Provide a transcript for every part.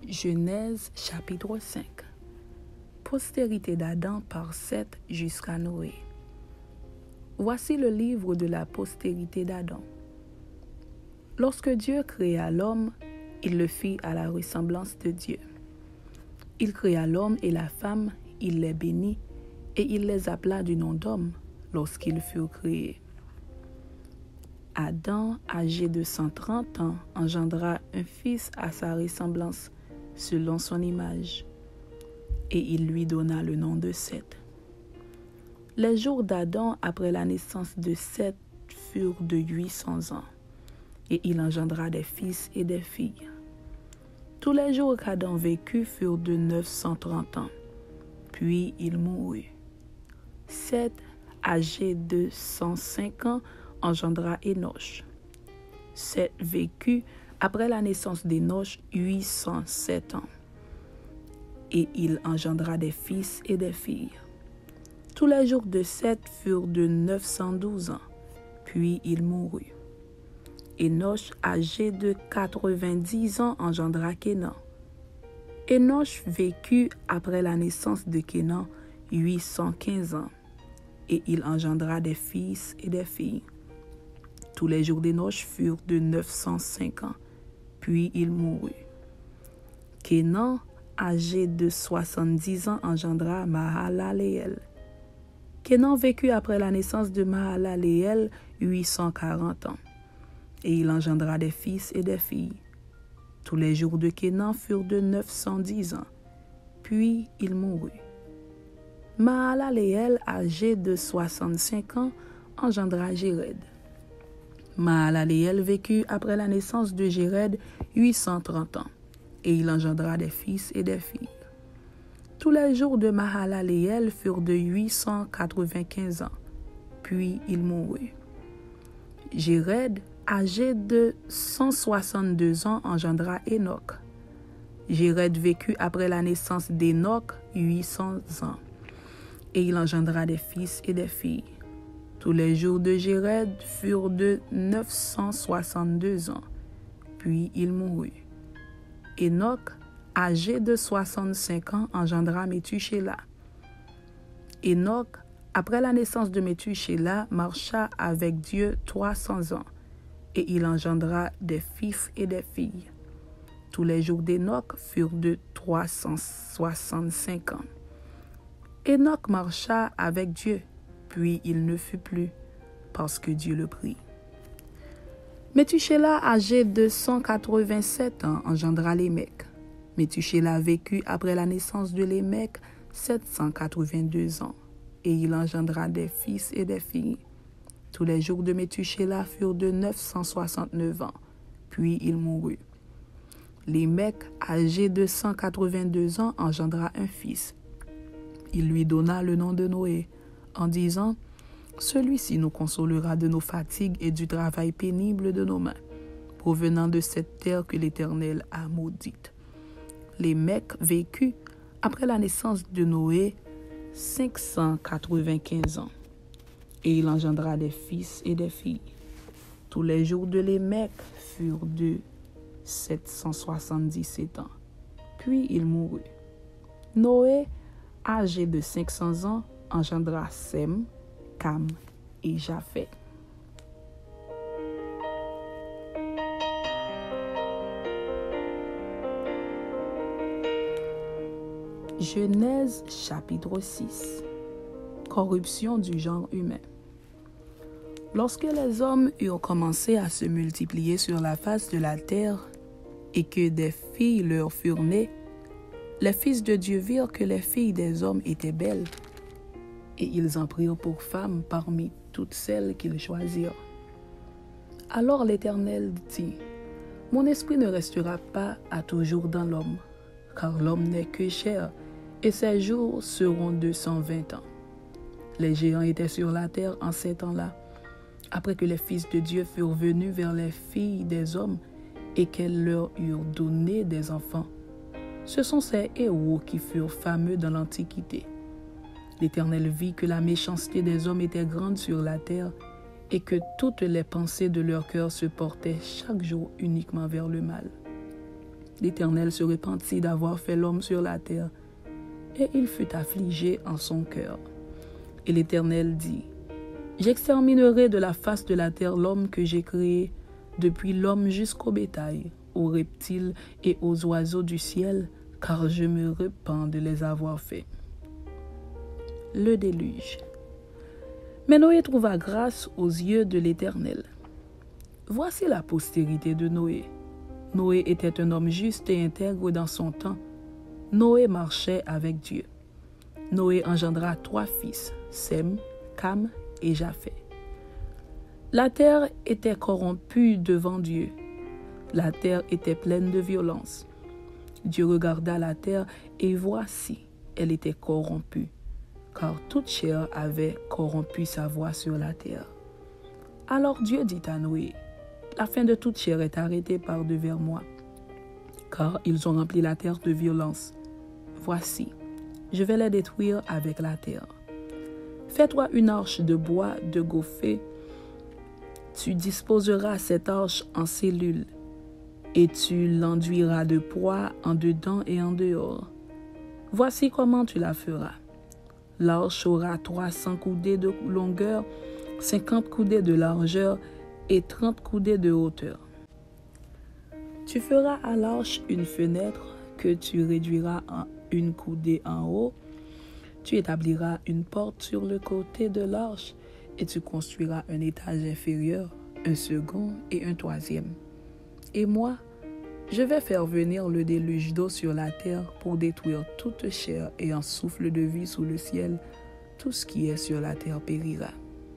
Genèse chapitre 5. Postérité d'Adam par Seth jusqu'à Noé. Voici le livre de la postérité d'Adam. Lorsque Dieu créa l'homme, il le fit à la ressemblance de Dieu. Il créa l'homme et la femme, il les bénit, et il les appela du nom d'homme lorsqu'ils furent créés. Adam, âgé de 130 ans, engendra un fils à sa ressemblance, selon son image, et il lui donna le nom de Seth. Les jours d'Adam après la naissance de Seth furent de 800 ans, et il engendra des fils et des filles. Tous les jours qu'Adam vécut furent de 930 ans, puis il mourut. Seth, âgé de 105 ans, engendra Enoch. Seth vécut après la naissance d'Enoch 807 ans, et il engendra des fils et des filles. Tous les jours de Seth furent de 912 ans, puis il mourut. Enoch, âgé de 90 ans, engendra Kénan. Enoch vécut après la naissance de Kénan 815 ans, et il engendra des fils et des filles. Tous les jours d'Enoch furent de 905 ans, puis il mourut. Kénan, âgé de 70 ans, engendra Mahalaleel. Kénan vécut après la naissance de Mahalaleel 840 ans, et il engendra des fils et des filles. Tous les jours de Kénan furent de 910 ans, puis il mourut. Mahalaleel, âgé de 65 ans, engendra Jéred. Mahalaleel vécut après la naissance de Jéred 830 ans, et il engendra des fils et des filles. Tous les jours de Mahalaleel furent de 895 ans, puis il mourut. Jéred, âgé de 162 ans, engendra Enoch. Jéred vécut après la naissance d'Enoch 800 ans, et il engendra des fils et des filles. Tous les jours de Jéred furent de 962 ans, puis il mourut. Enoch, âgé de 65 ans, engendra Méthushélah. Enoch, après la naissance de Méthushélah, marcha avec Dieu 300 ans, et il engendra des fils et des filles. Tous les jours d'Enoch furent de 365 ans. Enoch marcha avec Dieu, puis il ne fut plus, parce que Dieu le prit. Méthushélah, âgé de 187 ans, engendra Lémec. Méthushélah vécut après la naissance de Lémec 782 ans, et il engendra des fils et des filles. Tous les jours de Méthushélah furent de 969 ans, puis il mourut. Lémec, âgé de 182 ans, engendra un fils. Il lui donna le nom de Noé, en disant « Celui-ci nous consolera de nos fatigues et du travail pénible de nos mains, provenant de cette terre que l'Éternel a maudite. » Lémec vécut, après la naissance de Noé, 595 ans, et il engendra des fils et des filles. Tous les jours de Lémec furent de 777 ans, puis il mourut. Noé, âgé de 500 ans, engendra Sem, Cam et Japheth. Genèse chapitre 6. Corruption du genre humain. Lorsque les hommes eurent commencé à se multiplier sur la face de la terre et que des filles leur furent nées, les fils de Dieu virent que les filles des hommes étaient belles, et ils en prirent pour femmes parmi toutes celles qu'ils choisirent. Alors l'Éternel dit, « Mon esprit ne restera pas à toujours dans l'homme, car l'homme n'est que chair, et ses jours seront de 120 ans. » Les géants étaient sur la terre en ces temps-là, après que les fils de Dieu furent venus vers les filles des hommes et qu'elles leur eurent donné des enfants. Ce sont ces héros qui furent fameux dans l'Antiquité. L'Éternel vit que la méchanceté des hommes était grande sur la terre et que toutes les pensées de leur cœur se portaient chaque jour uniquement vers le mal. l'Éternel se repentit d'avoir fait l'homme sur la terre, et il fut affligé en son cœur. Et l'Éternel dit, j'exterminerai de la face de la terre l'homme que j'ai créé, depuis l'homme jusqu'au bétail, aux reptiles et aux oiseaux du ciel, car je me repens de les avoir faits. Le déluge. Mais Noé trouva grâce aux yeux de l'Éternel. Voici la postérité de Noé. Noé était un homme juste et intègre dans son temps. Noé marchait avec Dieu. Noé engendra 3 fils, Sem, Cam et Japheth. La terre était corrompue devant Dieu. La terre était pleine de violence. Dieu regarda la terre et voici, elle était corrompue, car toute chair avait corrompu sa voie sur la terre. Alors Dieu dit à Noé, la fin de toute chair est arrêtée par devers moi, car ils ont rempli la terre de violence. Voici, je vais les détruire avec la terre. Fais-toi une arche de bois de gopher. Tu disposeras cette arche en cellules, et tu l'enduiras de poids en dedans et en dehors. Voici comment tu la feras. L'arche aura 300 coudées de longueur, 50 coudées de largeur et 30 coudées de hauteur. Tu feras à l'arche une fenêtre que tu réduiras en 1 coudée en haut. Tu établiras une porte sur le côté de l'arche et tu construiras un étage inférieur, un second et un troisième. Et moi, je vais faire venir le déluge d'eau sur la terre pour détruire toute chair et un souffle de vie sous le ciel. Tout ce qui est sur la terre périra.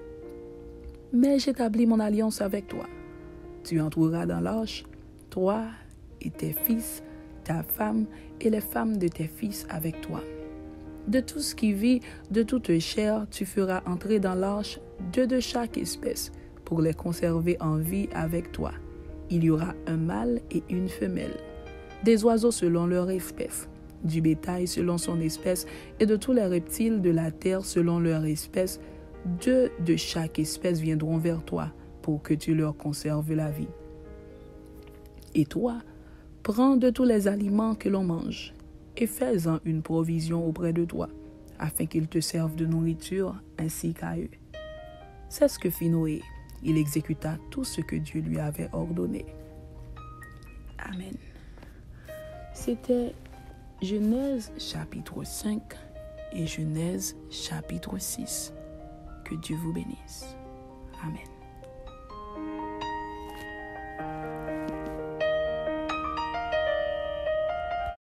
Mais j'établis mon alliance avec toi. Tu entreras dans l'arche, toi et tes fils, ta femme et les femmes de tes fils avec toi. De tout ce qui vit, de toute chair, tu feras entrer dans l'arche 2 de chaque espèce pour les conserver en vie avec toi. Il y aura un mâle et une femelle, des oiseaux selon leur espèce, du bétail selon son espèce et de tous les reptiles de la terre selon leur espèce. 2 de chaque espèce viendront vers toi pour que tu leur conserves la vie. Et toi, prends de tous les aliments que l'on mange et fais-en une provision auprès de toi, afin qu'ils te servent de nourriture ainsi qu'à eux. C'est ce que fit Noé. Il exécuta tout ce que Dieu lui avait ordonné. Amen. C'était Genèse chapitre 5 et Genèse chapitre 6. Que Dieu vous bénisse. Amen.